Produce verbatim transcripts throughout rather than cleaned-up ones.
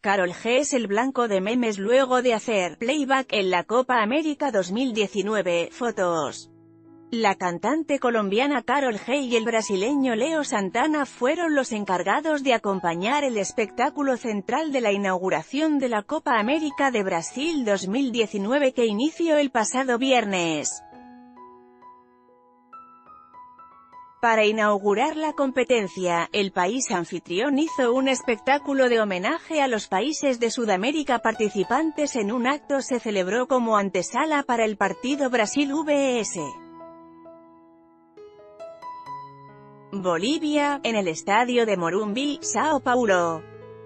Karol G es el blanco de memes luego de hacer playback en la Copa América dos mil diecinueve. Fotos. La cantante colombiana Karol G y el brasileño Leo Santana fueron los encargados de acompañar el espectáculo central de la inauguración de la Copa América de Brasil dos mil diecinueve que inició el pasado viernes. Para inaugurar la competencia, el país anfitrión hizo un espectáculo de homenaje a los países de Sudamérica participantes en un acto se celebró como antesala para el partido Brasil versus Bolivia, en el estadio de Morumbi, Sao Paulo.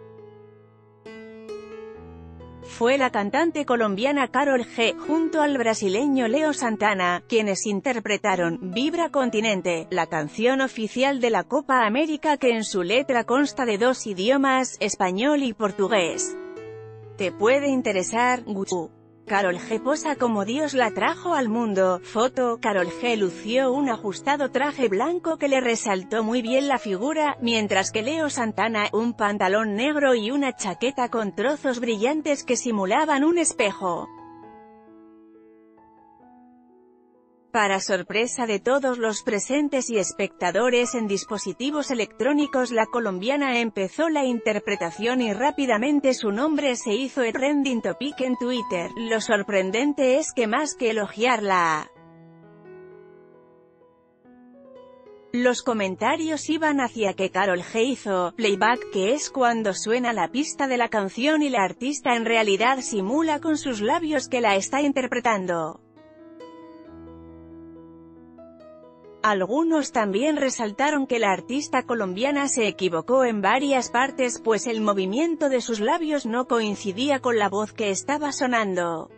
Fue la cantante colombiana Karol G, junto al brasileño Leo Santana, quienes interpretaron Vibra Continente, la canción oficial de la Copa América que en su letra consta de dos idiomas, español y portugués. ¿Te puede interesar? Gucci. Karol G posa como Dios la trajo al mundo. Foto. Karol G lució un ajustado traje blanco que le resaltó muy bien la figura, mientras que Leo Santana, un pantalón negro y una chaqueta con trozos brillantes que simulaban un espejo. Para sorpresa de todos los presentes y espectadores en dispositivos electrónicos, la colombiana empezó la interpretación y rápidamente su nombre se hizo el trending topic en Twitter. Lo sorprendente es que más que elogiarla, los comentarios iban hacia que Karol G hizo playback, que es cuando suena la pista de la canción y la artista en realidad simula con sus labios que la está interpretando. Algunos también resaltaron que la artista colombiana se equivocó en varias partes pues el movimiento de sus labios no coincidía con la voz que estaba sonando.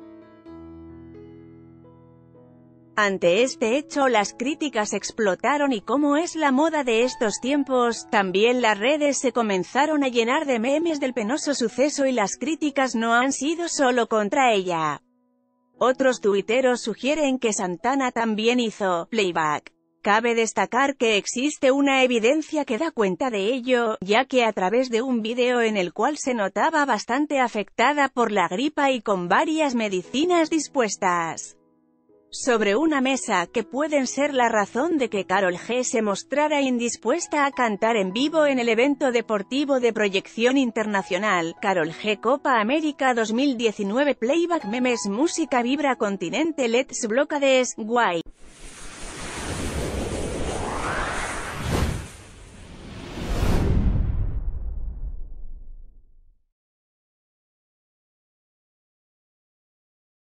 Ante este hecho las críticas explotaron y como es la moda de estos tiempos, también las redes se comenzaron a llenar de memes del penoso suceso y las críticas no han sido solo contra ella. Otros tuiteros sugieren que Santana también hizo playback. Cabe destacar que existe una evidencia que da cuenta de ello, ya que a través de un video en el cual se notaba bastante afectada por la gripa y con varias medicinas dispuestas sobre una mesa, que pueden ser la razón de que Karol G se mostrara indispuesta a cantar en vivo en el evento deportivo de proyección internacional. Karol G Copa América dos mil diecinueve playback memes música Vibra Continente Let's Blockades, guay.